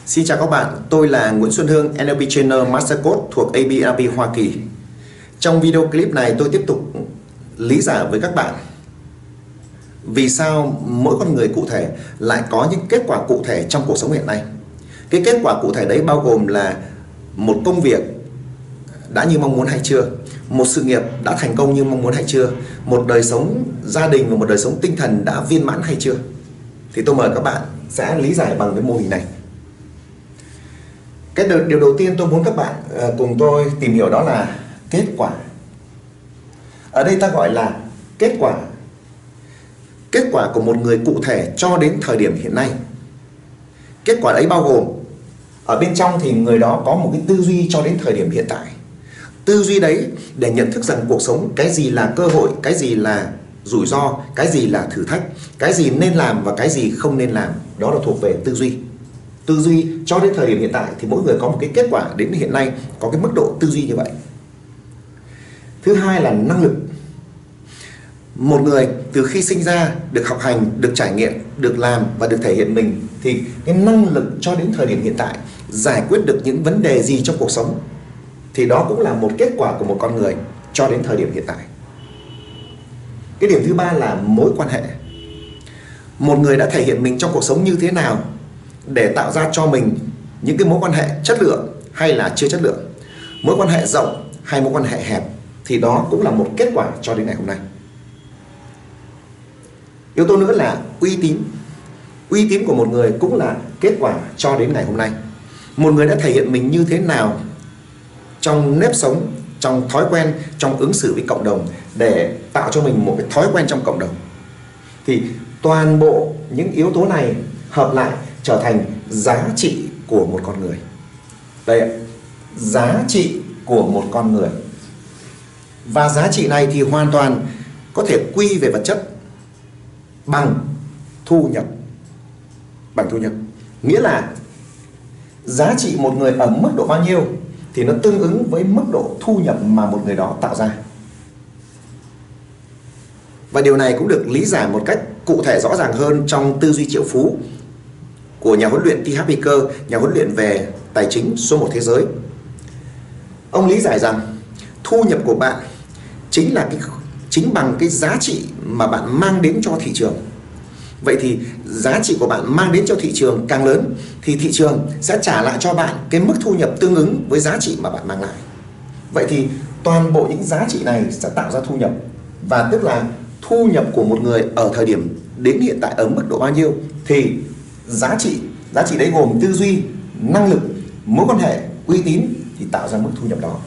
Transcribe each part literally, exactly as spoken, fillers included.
Xin chào các bạn, tôi là Nguyễn Xuân Hương, en lờ pê Trainer Master Coach thuộc a bê en lờ pê Hoa Kỳ. Trong video clip này tôi tiếp tục lý giải với các bạn vì sao mỗi con người cụ thể lại có những kết quả cụ thể trong cuộc sống hiện nay. Cái kết quả cụ thể đấy bao gồm là một công việc đã như mong muốn hay chưa, một sự nghiệp đã thành công như mong muốn hay chưa, một đời sống gia đình và một đời sống tinh thần đã viên mãn hay chưa. Thì tôi mời các bạn sẽ lý giải bằng cái mô hình này. Cái điều đầu tiên tôi muốn các bạn cùng tôi tìm hiểu đó là kết quả. Ở đây ta gọi là kết quả. Kết quả của một người cụ thể cho đến thời điểm hiện nay. Kết quả đấy bao gồm ở bên trong thì người đó có một cái tư duy cho đến thời điểm hiện tại. Tư duy đấy để nhận thức rằng cuộc sống cái gì là cơ hội, cái gì là rủi ro, cái gì là thử thách, cái gì nên làm và cái gì không nên làm. Đó là thuộc về tư duy. Tư duy cho đến thời điểm hiện tại thì mỗi người có một cái kết quả đến hiện nay có cái mức độ tư duy như vậy. Thứ hai là năng lực. Một người từ khi sinh ra được học hành, được trải nghiệm, được làm và được thể hiện mình thì cái năng lực cho đến thời điểm hiện tại giải quyết được những vấn đề gì trong cuộc sống thì đó cũng là một kết quả của một con người cho đến thời điểm hiện tại. Cái điểm thứ ba là mối quan hệ. Một người đã thể hiện mình trong cuộc sống như thế nào để tạo ra cho mình những cái mối quan hệ chất lượng hay là chưa chất lượng, mối quan hệ rộng hay mối quan hệ hẹp thì đó cũng là một kết quả cho đến ngày hôm nay. Yếu tố nữa là uy tín. Uy tín của một người cũng là kết quả cho đến ngày hôm nay. Một người đã thể hiện mình như thế nào trong nếp sống, trong thói quen, trong ứng xử với cộng đồng để tạo cho mình một cái thói quen trong cộng đồng. Thì toàn bộ những yếu tố này hợp lại trở thành giá trị của một con người. Đây ạ, giá trị của một con người. Và giá trị này thì hoàn toàn có thể quy về vật chất bằng thu nhập. Bằng thu nhập. Nghĩa là giá trị một người ở mức độ bao nhiêu thì nó tương ứng với mức độ thu nhập mà một người đó tạo ra. Và điều này cũng được lý giải một cách cụ thể rõ ràng hơn trong tư duy triệu phú của nhà huấn luyện T. Harv Eker, nhà huấn luyện về tài chính số một thế giới. Ông lý giải rằng thu nhập của bạn chính là cái chính bằng cái giá trị mà bạn mang đến cho thị trường. Vậy thì giá trị của bạn mang đến cho thị trường càng lớn thì thị trường sẽ trả lại cho bạn cái mức thu nhập tương ứng với giá trị mà bạn mang lại. Vậy thì toàn bộ những giá trị này sẽ tạo ra thu nhập. Và tức là thu nhập của một người ở thời điểm đến hiện tại ở mức độ bao nhiêu thì giá trị, giá trị đấy gồm tư duy, năng lực, mối quan hệ, uy tín thì tạo ra mức thu nhập đó.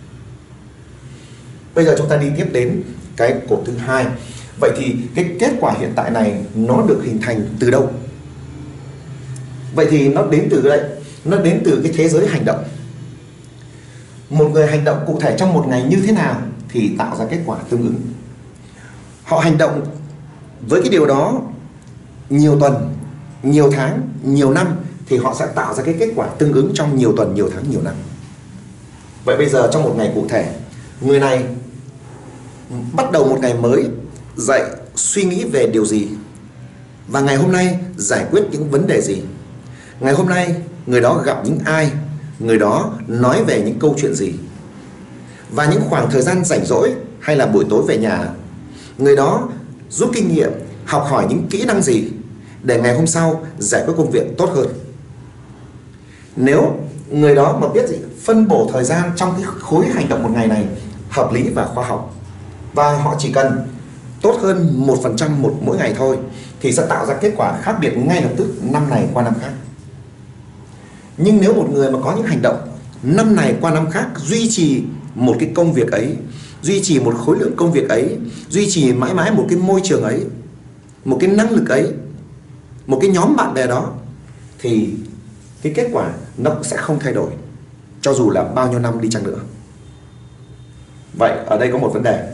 Bây giờ chúng ta đi tiếp đến cái cột thứ hai. Vậy thì cái kết quả hiện tại này nó được hình thành từ đâu? Vậy thì nó đến từ đây, nó đến từ cái thế giới hành động. Một người hành động cụ thể trong một ngày như thế nào thì tạo ra kết quả tương ứng. Họ hành động với cái điều đó nhiều tuần, nhiều tháng, nhiều năm thì họ sẽ tạo ra cái kết quả tương ứng trong nhiều tuần, nhiều tháng, nhiều năm. Vậy bây giờ trong một ngày cụ thể, người này bắt đầu một ngày mới dậy suy nghĩ về điều gì? Và ngày hôm nay giải quyết những vấn đề gì? Ngày hôm nay người đó gặp những ai? Người đó nói về những câu chuyện gì? Và những khoảng thời gian rảnh rỗi hay là buổi tối về nhà, người đó rút kinh nghiệm, học hỏi những kỹ năng gì để ngày hôm sau giải quyết công việc tốt hơn. Nếu người đó mà biết gì phân bổ thời gian trong cái khối hành động một ngày này hợp lý và khoa học, và họ chỉ cần tốt hơn một phần trăm một mỗi ngày thôi thì sẽ tạo ra kết quả khác biệt ngay lập tức năm này qua năm khác. Nhưng nếu một người mà có những hành động năm này qua năm khác duy trì một cái công việc ấy, duy trì một khối lượng công việc ấy, duy trì mãi mãi một cái môi trường ấy, một cái năng lực ấy, một cái nhóm bạn bè đó thì cái kết quả nó sẽ không thay đổi cho dù là bao nhiêu năm đi chăng nữa. Vậy ở đây có một vấn đề.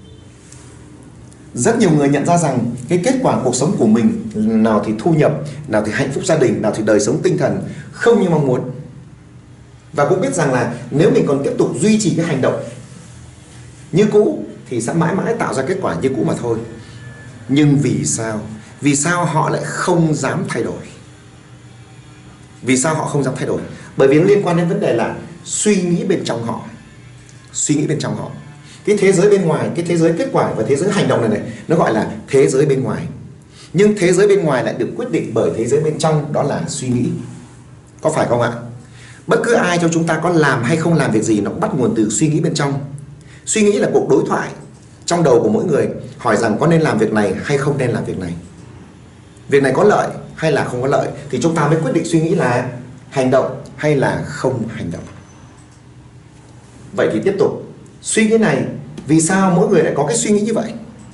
Rất nhiều người nhận ra rằng cái kết quả cuộc sống của mình, nào thì thu nhập, nào thì hạnh phúc gia đình, nào thì đời sống tinh thần không như mong muốn. Và cũng biết rằng là nếu mình còn tiếp tục duy trì cái hành động như cũ thì sẽ mãi mãi tạo ra kết quả như cũ mà thôi. Nhưng vì sao? Vì sao họ lại không dám thay đổi? Vì sao họ không dám thay đổi? Bởi vì nó liên quan đến vấn đề là suy nghĩ bên trong họ. Suy nghĩ bên trong họ. Cái thế giới bên ngoài, cái thế giới kết quả và thế giới hành động này này, nó gọi là thế giới bên ngoài. Nhưng thế giới bên ngoài lại được quyết định bởi thế giới bên trong, đó là suy nghĩ. Có phải không ạ? Bất cứ ai trong chúng ta có làm hay không làm việc gì, nó cũng bắt nguồn từ suy nghĩ bên trong. Suy nghĩ là cuộc đối thoại trong đầu của mỗi người, hỏi rằng có nên làm việc này hay không nên làm việc này. Việc này có lợi hay là không có lợi, thì chúng ta mới quyết định suy nghĩ là hành động hay là không hành động. Vậy thì tiếp tục, suy nghĩ này, vì sao mỗi người lại có cái suy nghĩ như vậy?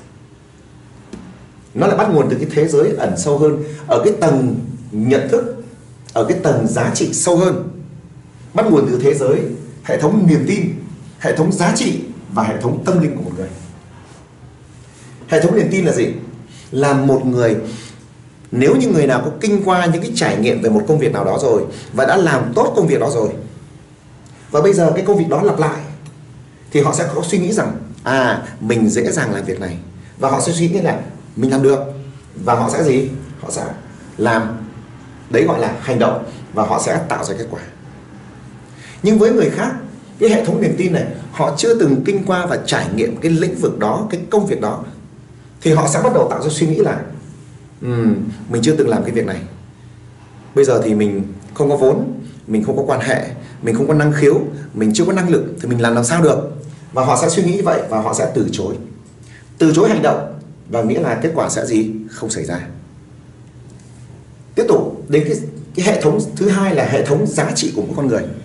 Nó lại bắt nguồn từ cái thế giới ẩn sâu hơn, ở cái tầng nhận thức, ở cái tầng giá trị sâu hơn. Bắt nguồn từ thế giới, hệ thống niềm tin, hệ thống giá trị và hệ thống tâm linh của một người. Hệ thống niềm tin là gì? Là một người, nếu như người nào có kinh qua những cái trải nghiệm về một công việc nào đó rồi và đã làm tốt công việc đó rồi, và bây giờ cái công việc đó lặp lại, thì họ sẽ có suy nghĩ rằng à, mình dễ dàng làm việc này, và họ sẽ suy nghĩ là mình làm được, và họ sẽ gì? Họ sẽ làm. Đấy gọi là hành động, và họ sẽ tạo ra kết quả. Nhưng với người khác, cái hệ thống niềm tin này, họ chưa từng kinh qua và trải nghiệm cái lĩnh vực đó, cái công việc đó, thì họ sẽ bắt đầu tạo ra suy nghĩ là um, mình chưa từng làm cái việc này, bây giờ thì mình không có vốn, mình không có quan hệ, mình không có năng khiếu, mình chưa có năng lực, thì mình làm làm sao được. Và họ sẽ suy nghĩ như vậy, và họ sẽ từ chối. Từ chối hành động, và nghĩa là kết quả sẽ gì? Không xảy ra. Tiếp tục đến cái, cái hệ thống thứ hai là hệ thống giá trị của mỗi con người.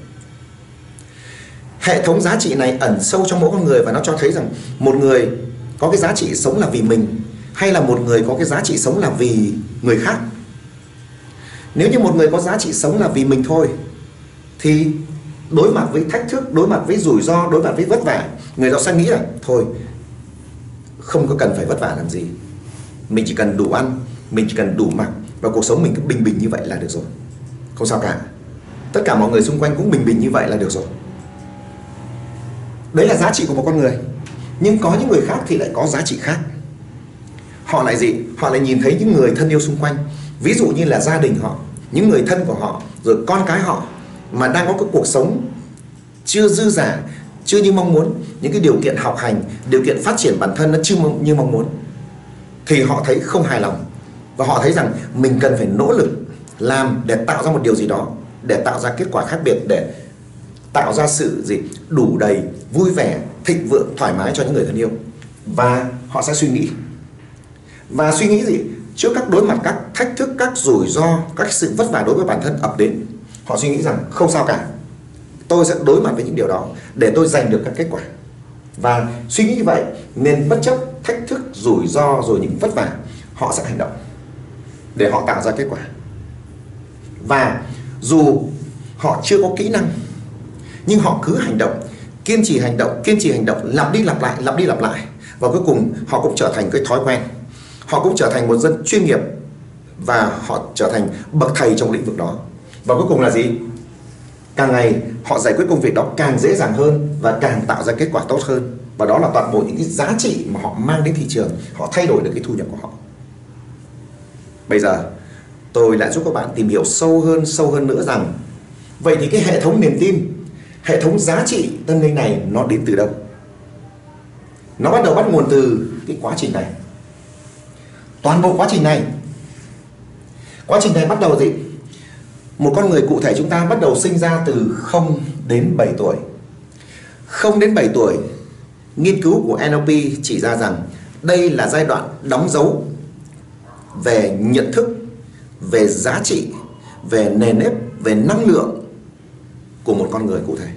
Hệ thống giá trị này ẩn sâu trong mỗi con người, và nó cho thấy rằng một người có cái giá trị sống là vì mình, hay là một người có cái giá trị sống là vì người khác. Nếu như một người có giá trị sống là vì mình thôi, thì đối mặt với thách thức, đối mặt với rủi ro, đối mặt với vất vả, người đó sẽ nghĩ là thôi, không có cần phải vất vả làm gì, mình chỉ cần đủ ăn, mình chỉ cần đủ mặc, và cuộc sống mình cứ bình bình như vậy là được rồi, không sao cả. Tất cả mọi người xung quanh cũng bình bình như vậy là được rồi. Đấy là giá trị của một con người. Nhưng có những người khác thì lại có giá trị khác. Họ lại gì? Họ lại nhìn thấy những người thân yêu xung quanh, ví dụ như là gia đình họ, những người thân của họ, rồi con cái họ, mà đang có cái cuộc sống chưa dư dả, chưa như mong muốn, những cái điều kiện học hành, điều kiện phát triển bản thân nó chưa như mong muốn, thì họ thấy không hài lòng, và họ thấy rằng mình cần phải nỗ lực làm để tạo ra một điều gì đó, để tạo ra kết quả khác biệt, để tạo ra sự gì đủ đầy, vui vẻ, thịnh vượng, thoải mái cho những người thân yêu. Và họ sẽ suy nghĩ. Và suy nghĩ gì? Trước các đối mặt, các thách thức, các rủi ro, các sự vất vả đối với bản thân ập đến, họ suy nghĩ rằng không sao cả, tôi sẽ đối mặt với những điều đó để tôi giành được các kết quả. Và suy nghĩ như vậy nên bất chấp thách thức, rủi ro, rồi những vất vả, họ sẽ hành động để họ tạo ra kết quả. Và dù họ chưa có kỹ năng, nhưng họ cứ hành động, kiên trì hành động, kiên trì hành động, lặp đi lặp lại, lặp đi lặp lại, và cuối cùng họ cũng trở thành cái thói quen. Họ cũng trở thành một dân chuyên nghiệp, và họ trở thành bậc thầy trong lĩnh vực đó. Và cuối cùng là gì? Càng ngày họ giải quyết công việc đó càng dễ dàng hơn, và càng tạo ra kết quả tốt hơn. Và đó là toàn bộ những cái giá trị mà họ mang đến thị trường. Họ thay đổi được cái thu nhập của họ. Bây giờ tôi lại giúp các bạn tìm hiểu sâu hơn, sâu hơn nữa rằng vậy thì cái hệ thống niềm tin, hệ thống giá trị tâm linh này nó đến từ đâu? Nó bắt đầu bắt nguồn từ cái quá trình này. Toàn bộ quá trình này Quá trình này bắt đầu gì? Một con người cụ thể chúng ta bắt đầu sinh ra từ không đến bảy tuổi. không đến bảy tuổi, nghiên cứu của en lờ pê chỉ ra rằng đây là giai đoạn đóng dấu về nhận thức, về giá trị, về nền nếp, về năng lượng của một con người cụ thể.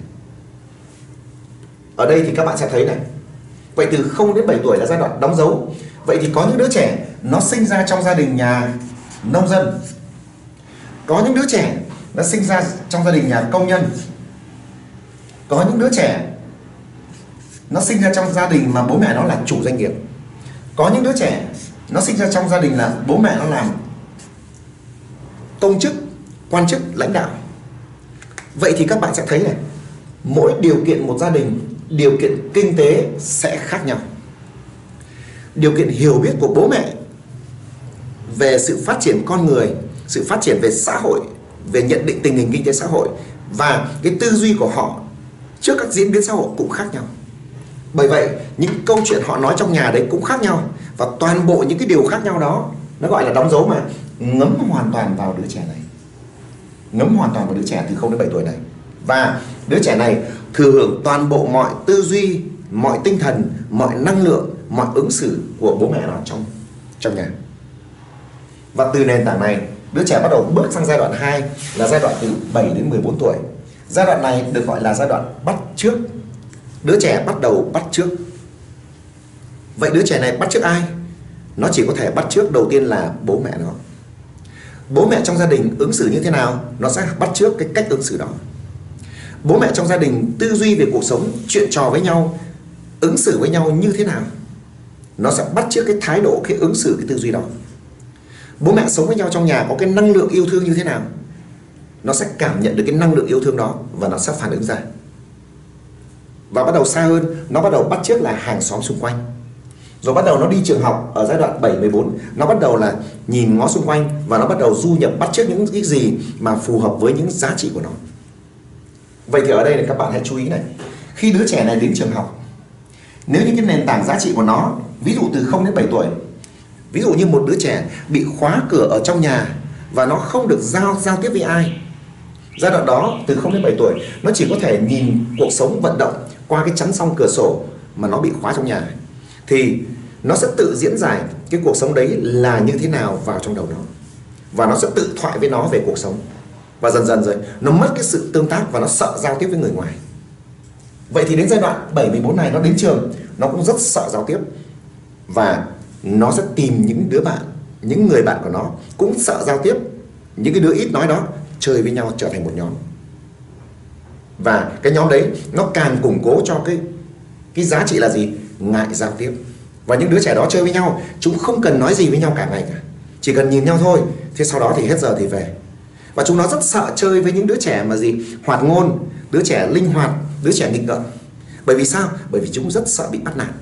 Ở đây thì các bạn sẽ thấy này, vậy từ không đến bảy tuổi là giai đoạn đóng dấu. Vậy thì có những đứa trẻ nó sinh ra trong gia đình nhà nông dân, có những đứa trẻ nó sinh ra trong gia đình nhà công nhân, có những đứa trẻ nó sinh ra trong gia đình mà bố mẹ nó là chủ doanh nghiệp, có những đứa trẻ nó sinh ra trong gia đình là bố mẹ nó làm công chức, quan chức, lãnh đạo. Vậy thì các bạn sẽ thấy này, mỗi điều kiện một gia đình, điều kiện kinh tế sẽ khác nhau. Điều kiện hiểu biết của bố mẹ về sự phát triển con người, sự phát triển về xã hội, về nhận định tình hình kinh tế xã hội, và cái tư duy của họ trước các diễn biến xã hội cũng khác nhau. Bởi vậy những câu chuyện họ nói trong nhà đấy cũng khác nhau, và toàn bộ những cái điều khác nhau đó nó gọi là đóng dấu mà ngấm hoàn toàn vào đứa trẻ này, ngấm hoàn toàn vào đứa trẻ từ không đến bảy tuổi này. Và đứa trẻ này thừa hưởng toàn bộ mọi tư duy, mọi tinh thần, mọi năng lượng, mọi ứng xử của bố mẹ nó trong trong nhà. Và từ nền tảng này, đứa trẻ bắt đầu bước sang giai đoạn hai là giai đoạn từ bảy đến mười bốn tuổi. Giai đoạn này được gọi là giai đoạn bắt chước. Đứa trẻ bắt đầu bắt chước. Vậy đứa trẻ này bắt chước ai? Nó chỉ có thể bắt chước đầu tiên là bố mẹ nó. Bố mẹ trong gia đình ứng xử như thế nào, nó sẽ bắt chước cái cách ứng xử đó. Bố mẹ trong gia đình tư duy về cuộc sống, chuyện trò với nhau, ứng xử với nhau như thế nào, nó sẽ bắt chước cái thái độ, cái ứng xử, cái tư duy đó. Bố mẹ sống với nhau trong nhà có cái năng lượng yêu thương như thế nào, nó sẽ cảm nhận được cái năng lượng yêu thương đó và nó sẽ phản ứng ra. Và bắt đầu xa hơn, nó bắt đầu bắt chước là hàng xóm xung quanh. Rồi bắt đầu nó đi trường học ở giai đoạn bảy mười bốn, nó bắt đầu là nhìn ngó xung quanh và nó bắt đầu du nhập, bắt chước những cái gì mà phù hợp với những giá trị của nó. Vậy thì ở đây là các bạn hãy chú ý này, khi đứa trẻ này đến trường học, nếu như cái nền tảng giá trị của nó, ví dụ từ không đến bảy tuổi, ví dụ như một đứa trẻ bị khóa cửa ở trong nhà và nó không được giao giao tiếp với ai, giai đoạn đó từ không đến bảy tuổi, nó chỉ có thể nhìn cuộc sống vận động qua cái chắn song cửa sổ mà nó bị khóa trong nhà, thì nó sẽ tự diễn giải cái cuộc sống đấy là như thế nào vào trong đầu nó, và nó sẽ tự thoại với nó về cuộc sống. Và dần dần rồi nó mất cái sự tương tác và nó sợ giao tiếp với người ngoài. Vậy thì đến giai đoạn bảy mười bốn này, nó đến trường, nó cũng rất sợ giao tiếp, và nó sẽ tìm những đứa bạn, những người bạn của nó cũng sợ giao tiếp, những cái đứa ít nói đó chơi với nhau trở thành một nhóm. Và cái nhóm đấy nó càng củng cố cho cái cái giá trị là gì? Ngại giao tiếp. Và những đứa trẻ đó chơi với nhau, chúng không cần nói gì với nhau cả ngày cả, chỉ cần nhìn nhau thôi. Thế sau đó thì hết giờ thì về. Và chúng nó rất sợ chơi với những đứa trẻ mà gì? Hoạt ngôn, đứa trẻ linh hoạt, đứa trẻ nghịch ngợm. Bởi vì sao? Bởi vì chúng rất sợ bị bắt nạt.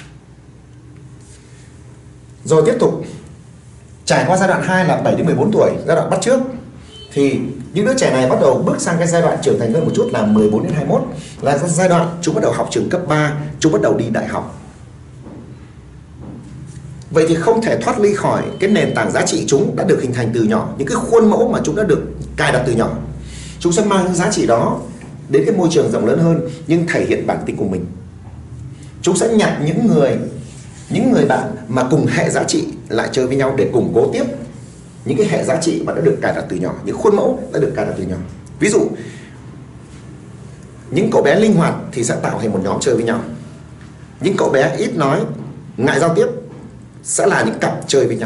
Rồi tiếp tục trải qua giai đoạn hai là bảy đến mười bốn tuổi, giai đoạn bắt chước, thì những đứa trẻ này bắt đầu bước sang cái giai đoạn trưởng thành hơn một chút là mười bốn đến hai mươi mốt, là giai đoạn chúng bắt đầu học trường cấp ba, chúng bắt đầu đi đại học. Vậy thì không thể thoát ly khỏi cái nền tảng giá trị chúng đã được hình thành từ nhỏ, những cái khuôn mẫu mà chúng đã được cài đặt từ nhỏ. Chúng sẽ mang những giá trị đó đến cái môi trường rộng lớn hơn, nhưng thể hiện bản tính của mình. Chúng sẽ nhặt những người những người bạn mà cùng hệ giá trị lại chơi với nhau để củng cố tiếp những cái hệ giá trị mà đã được cài đặt từ nhỏ, những khuôn mẫu đã được cài đặt từ nhỏ. Ví dụ những cậu bé linh hoạt thì sẽ tạo thành một nhóm chơi với nhau, những cậu bé ít nói, ngại giao tiếp sẽ là những cặp chơi với nhau.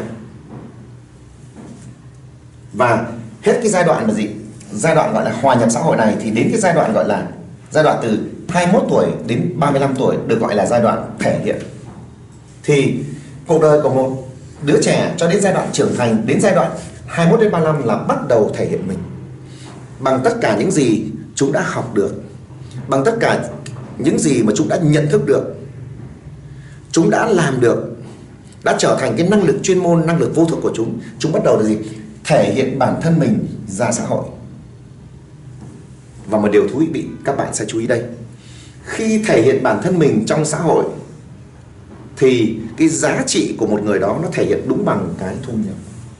Và hết cái giai đoạn là gì? Giai đoạn gọi là hòa nhập xã hội này, thì đến cái giai đoạn gọi là giai đoạn từ hai mươi mốt tuổi đến ba mươi lăm tuổi được gọi là giai đoạn thể hiện. Thì cuộc đời của một đứa trẻ cho đến giai đoạn trưởng thành, đến giai đoạn hai mươi mốt đến ba mươi lăm là bắt đầu thể hiện mình bằng tất cả những gì chúng đã học được, bằng tất cả những gì mà chúng đã nhận thức được, chúng đã làm được, đã trở thành cái năng lực chuyên môn, năng lực vô thức của chúng. Chúng bắt đầu là gì? Thể hiện bản thân mình ra xã hội. Và một điều thú vị các bạn sẽ chú ý đây, khi thể hiện bản thân mình trong xã hội thì cái giá trị của một người đó nó thể hiện đúng bằng cái thu nhập.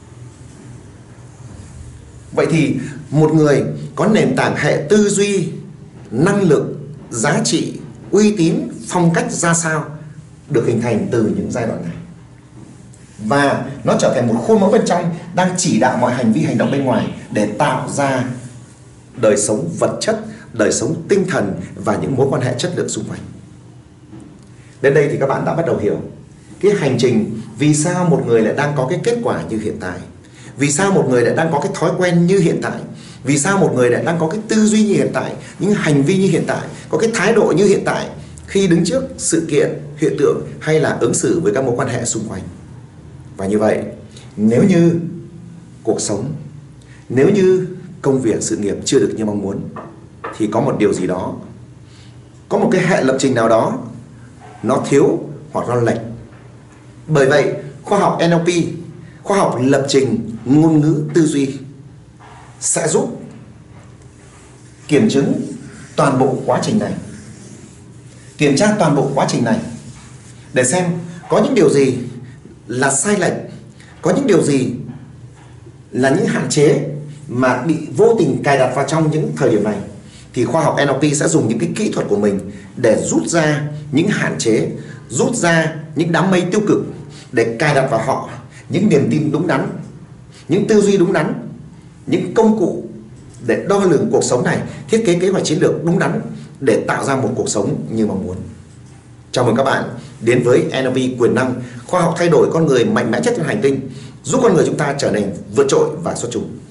Vậy thì một người có nền tảng hệ tư duy, năng lực, giá trị, uy tín, phong cách ra sao được hình thành từ những giai đoạn này, và nó trở thành một khuôn mẫu bên trong đang chỉ đạo mọi hành vi hành động bên ngoài để tạo ra đời sống vật chất, đời sống tinh thần và những mối quan hệ chất lượng xung quanh. Đến đây thì các bạn đã bắt đầu hiểu cái hành trình vì sao một người lại đang có cái kết quả như hiện tại, vì sao một người lại đang có cái thói quen như hiện tại, vì sao một người lại đang có cái tư duy như hiện tại, những hành vi như hiện tại, có cái thái độ như hiện tại khi đứng trước sự kiện, hiện tượng hay là ứng xử với các mối quan hệ xung quanh. Và như vậy, nếu như cuộc sống, nếu như công việc, sự nghiệp chưa được như mong muốn, thì có một điều gì đó, có một cái hệ lập trình nào đó nó thiếu hoặc nó lệch. Bởi vậy, khoa học en lờ pê, khoa học lập trình ngôn ngữ tư duy sẽ giúp kiểm chứng toàn bộ quá trình này, kiểm tra toàn bộ quá trình này để xem có những điều gì là sai lệch, có những điều gì là những hạn chế mà bị vô tình cài đặt vào trong những thời điểm này. Thì khoa học en lờ pê sẽ dùng những cái kỹ thuật của mình để rút ra những hạn chế, rút ra những đám mây tiêu cực để cài đặt vào họ những niềm tin đúng đắn, những tư duy đúng đắn, những công cụ để đo lường cuộc sống này, thiết kế kế hoạch chiến lược đúng đắn để tạo ra một cuộc sống như mong muốn. Chào mừng các bạn đến với en lờ pê quyền năng, khoa học thay đổi con người mạnh mẽ nhất trên hành tinh, giúp con người chúng ta trở nên vượt trội và xuất chúng.